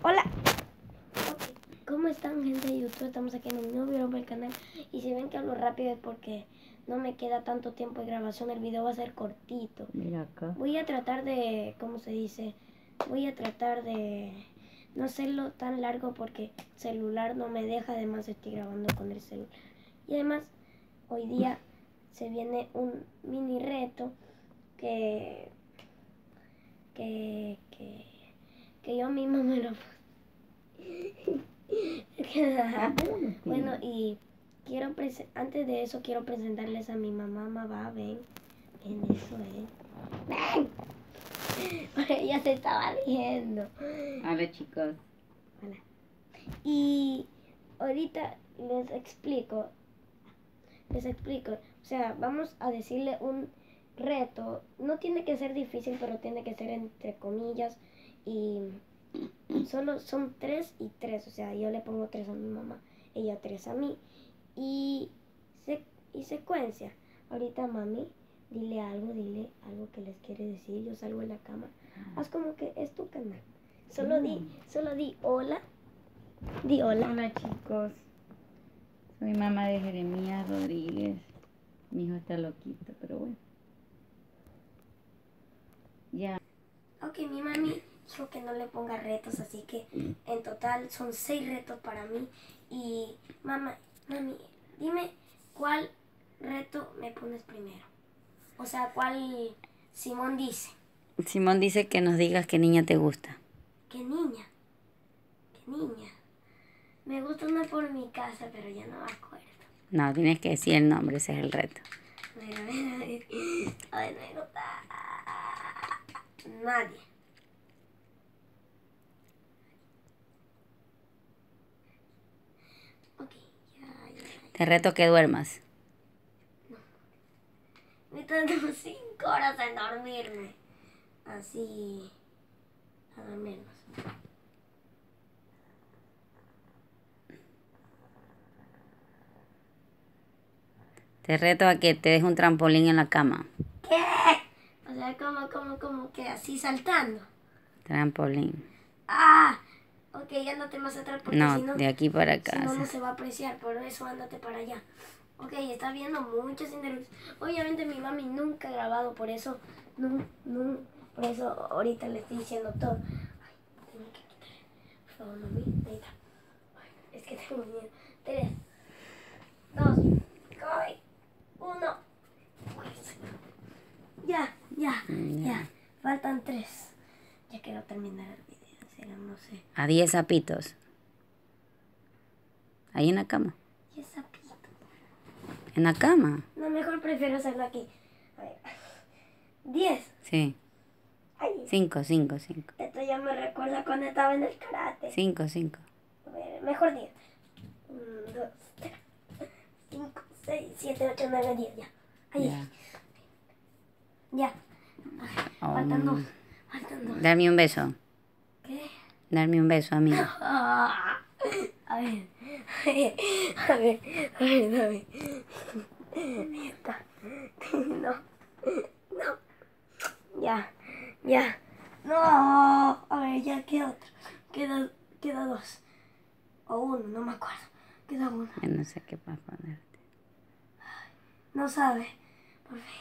Hola. Okay. ¿Cómo están, gente de YouTube? Estamos aquí en un nuevo video para el canal. Y si ven que hablo rápido es porque no me queda tanto tiempo de grabación. El video va a ser cortito. Mira acá. Voy a tratar de, ¿cómo se dice? Voy a tratar de no hacerlo tan largo porque el celular no me deja. Además estoy grabando con el celular. Y además, hoy día se viene un mini reto que yo misma me lo bueno, y quiero antes de eso quiero presentarles a mi mamá. Mamá, ven eso, ven. Ella se estaba riendo. Hola, chicos. Hola. Y ahorita les explico, o sea, vamos a decirle un reto. No tiene que ser difícil, pero tiene que ser entre comillas. Y solo son 3 y 3, o sea, yo le pongo 3 a mi mamá, ella 3 a mí. Y secuencia. Ahorita, mami, dile algo que les quiere decir. Yo salgo en la cámara. Haz como que es tu canal. Solo di hola. Di hola. Hola, chicos. Soy mamá de Jeremías Rodríguez. Mi hijo está loquito, pero bueno. Ya. Ok, mi mami dijo que no le ponga retos, así que en total son 6 retos para mí. Y mami, dime cuál reto me pones primero. O sea, cuál Simón dice. Simón dice que nos digas qué niña te gusta. ¿Qué niña? ¿Qué niña? Me gusta una por mi casa, pero ya no me acuerdo. No, tienes que decir el nombre, ese es el reto. A ver. Ay, no me gusta. Nadie. Ok, ya. Te reto que duermas. Me tardo 5 horas en dormirme. Así, a dormirnos. Te reto a que te deje un trampolín en la cama. ¿Qué? O sea, como que así saltando. Trampolín. Ah, ok, ándate más atrás porque No, si no, de aquí para acá. si no, no se va a apreciar. Por eso ándate para allá. Ok, está viendo muchas interrupciones. Obviamente mi mami nunca ha grabado, por eso, por eso ahorita le estoy diciendo todo. Ay, tengo que quitar. Por favor, mami, ahí está. Ay, es que tengo miedo. 3, 2, 1. Ya. Faltan 3. Ya quiero terminar el video, en serio, no sé. A 10 zapitos. Ahí en la cama. Y esa pito. ¿En la cama? No, mejor prefiero hacerlo aquí. A ver. 10. Sí. 5. Esto ya me recuerda cuando estaba en el karate. 5. A ver, mejor 10. 1, 2, 3, 5, 6, 7, 8, 9, 10. Ya. Ahí. Ya. Faltan 2. Darme un beso. ¿Qué? Darme un beso a mí. A ver. Dame. Ahí está. No. Ya. No. A ver, ya queda otro. Queda 2. O 1, no me acuerdo. Queda 1. Yo no sé qué más ponerte. No sabe. Por fin.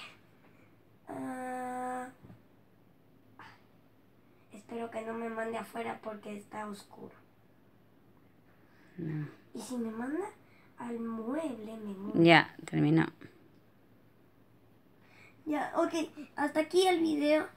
Espero que no me mande afuera porque está oscuro. No. Y si me manda al mueble, me muero. Ya, terminó. Ya, ok. Hasta aquí el video.